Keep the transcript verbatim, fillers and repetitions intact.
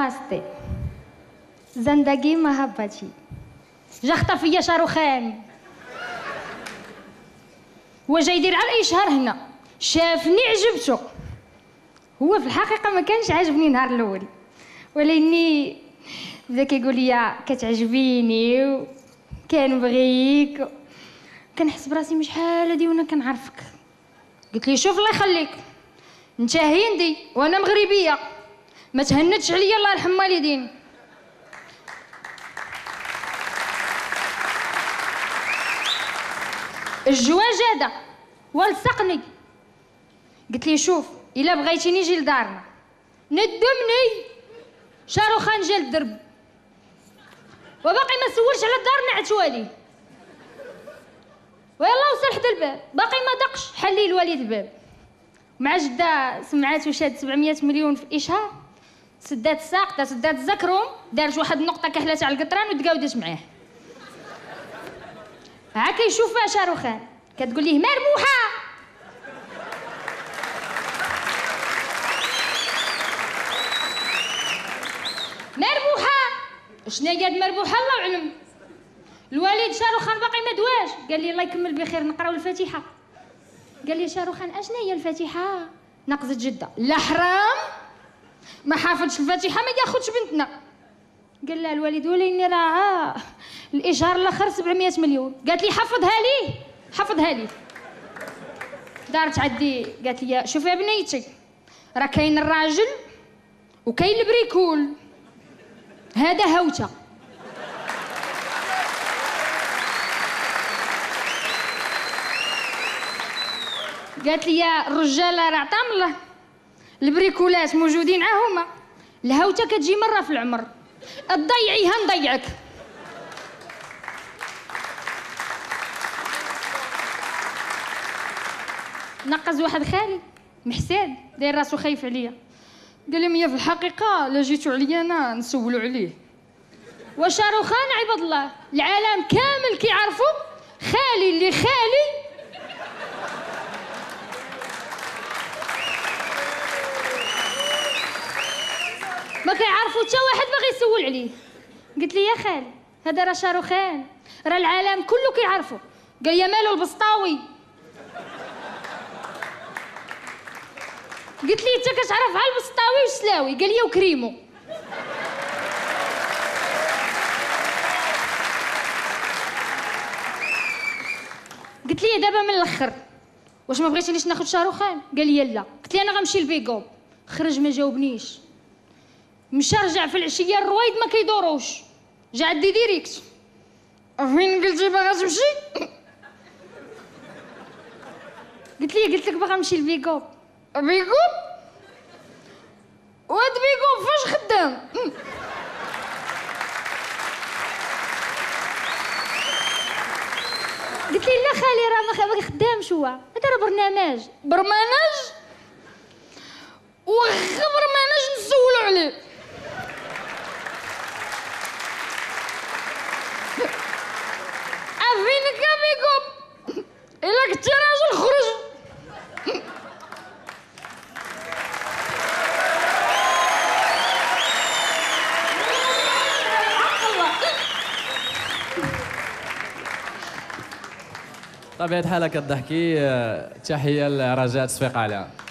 ناماستي زندقي مهبتي جا خطر فيا شاروخان. هو جاي يدير على اي شهر هنا، شافني عجبته. هو في الحقيقه ما كانش عاجبني النهار الاول، ولكني بدا كيقول لي كتعجبيني وكنبغيك، كنحس براسي مش شحال هادي وانا كنعرفك. قلت لي شوف الله يخليك، انت هندي وانا مغربيه، ما تهنتش عليا الله يرحم والدين. الجواج هذا ولصقني. قلت لي شوف الا بغيتيني جي لدارنا. ندمني شاروخان جا للدرب وباقي ما سولش على الدار نعتوالي، ويلا وصل حدا الباب باقي ما دقش، حلي الوالد الباب مع جده سمعات وشاد سبعمية مليون في الاشهار، سدات الساقطه سدات الزكروم، دارت واحد النقطه كحلات على القطران وتقاودت معاه. ها كيشوفها شاروخان كتقول ليه مربوحه. مربوحه شنو هي هاد مربوحه الله اعلم. الوالد شاروخان باقي ما دواش، قال لي الله يكمل بخير نقراو الفاتحه. قال لي شاروخان اشنو هي الفاتحه؟ نقزت جده لا حرام ما حافظش الفاتحه ما ياخذش بنتنا. قال لها الوالد وليني راه الايجار الاخر سبعمية مليون. قالت لي حفظها لي حفظها لي. دارت عندي قالت لي شوفي يا بنيتي راه كاين الراجل وكاين البريكول، هذا هوته. قالت لي يا الرجاله راه عطاهم الله، البريكولات موجودين عاهما، الهوته كتجي مره في العمر، تضيعيها نضيعك. نقز واحد خالي محساد داير راسو خايف عليا، قال لي ميا في الحقيقه لا جيتو عليا انا نسولو عليه. وشاروخان عباد الله العالم كامل كيعرفوا خالي اللي خالي ما كيعرفوا حتى واحد باغي يسول عليه. قلت لي يا خالي هذا راه شاروخان راه العالم كله كيعرفوا. قال يا مالو البسطاوي. قلت لي انت كتعرف على البسطاوي والسلاوي؟ قال لي وكريمو. قلت لي دابا من الاخر واش ما بغيتينيش ناخذ شاروخان؟ قال لي لا. قلت لي انا غنمشي لبيكوب. خرج ما جاوبنيش، مشى رجع في العشيه الرويد ما كيدوروش، جا عندي ديريكت فين قلتي باغا تمشي؟ قلت لي قلت لك باغا نمشي لبيكوب. بيكوب؟ وهاد بيكوب فاش خدام؟ قلت لي لا خالي راه ما خدامش، هو هذا راه برنامج. برنامج؟ واخا برنامج نسولو عليه. فينك يا بيكوب؟ الا كنتي راجل خرج. طبيعة الحال كتضحكي. تحية لرجاء تصفيق عليها.